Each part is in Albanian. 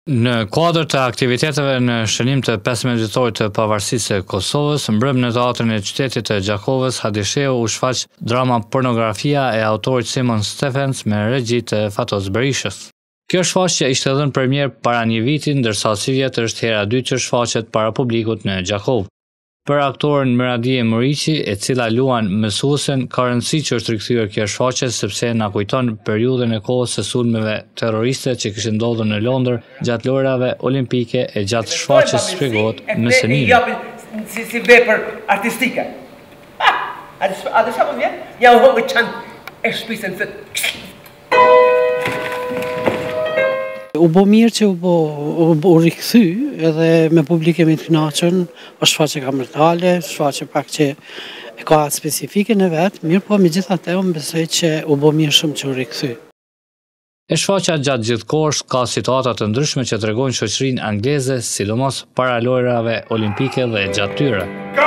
Në kuadër të aktiviteteve në shënim të 15 vjetorit të pavarësisë së Kosovës, mbrëm në teatrin e qytetit të Gjakovës, Hadi Shehu u shfaq drama Pornografia e autorit Simon Stephens me regji të Fatos Berishes. Kjo shfaqje ishte dhënë premier para një viti, ndërsa si vjet është hera e dytë që shfaqet para publikut në Gjakovë. Për aktoren Meradije Muriqi, e cila luan mësuesen, ka rëndësi që është rikthyer kjo shfaqje sepse na kujton periudhën e kohës së sulmeve terroriste që kishin ndodhur në Londër gjatë lojrave olimpike e gjatë shfaqjes shpjegohet më së miri. Si vepër artistike. A dhe sa po vjen? Ja u hongë çan e shpisën se U bo mirë që u rikthy edhe me publikimin të kënaqur, është shfaqje komerciale, shfaqje pak që e ka atë specifike në vetë, mirë po megjithatë unë besoj që u bo mirë shumë që u rikthy. E shfaqja gjatë gjithë kohës ka situata të ndryshme që tregojnë shoqërinë angleze, sidomos para lojrave olimpike dhe gjatë tyre.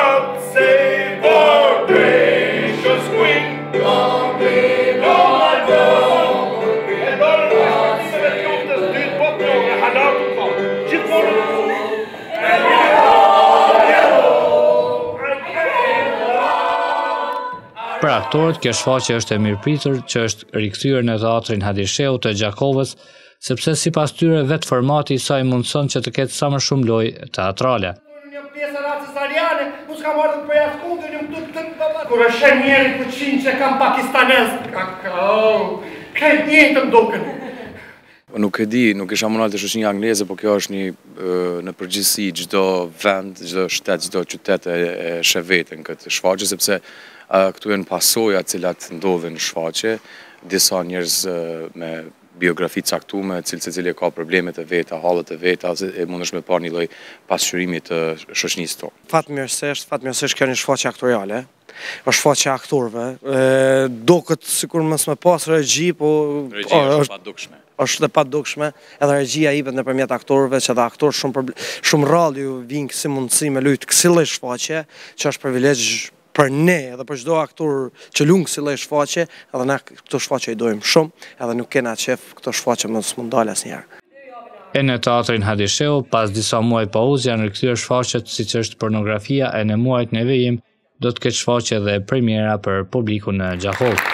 Për aktorët, kjo shfaqje është e mirëpritur që është rikthyer në teatrin Hadi Shehu të Gjakovës, sepse sipas tyre vetë formati i saj mundson që të ketë sa më shumë lojë teatrale. Një pjesë racës italiane, nuk s'kam ardhur për jashtë kundër, kur është njëri puçin që kam pakistanez, këtë njëjtën duken. Nuk e di, nuk isha munal të shoqënia angleze, por kjo është në përgjithësi çdo vend, çdo shtet, çdo qytet e sheh veten këtë shfaqje, sepse këtu janë pasoja cilat ndodhen në shfaqje, disa njerëz me biografi caktuar, secili ka problemet e veta, hallet e veta, e mundesh me pa një lloj pasqyrimi të shoqënisë tonë. Fatmirësisht kjo është një shfaqje aktoriale, është shfaqje aktorëve, duket sikur mos më pas regji, po është padukshme. Është e padukshme, edhe regjia jepet nëpërmjet aktorëve, që edhe aktorë shumë rrallë ju vinë si mundësi me lujt kësaj lloj shfaqje, që është privilegj për ne edhe për çdo aktor që lung kësaj lloj shfaqje, edhe na këtë shfaqje i dojmë shumë, edhe nuk kena qef këtë shfaqje mos mund dal asnjëherë. E në teatrin Hadi Shehu, pas disa muaj pauzë janë rikthyer shfaqjet siç është Pornografia e në muajt në vijim, do të ketë shfaqje dhe premiera për publikun në Gjakovë.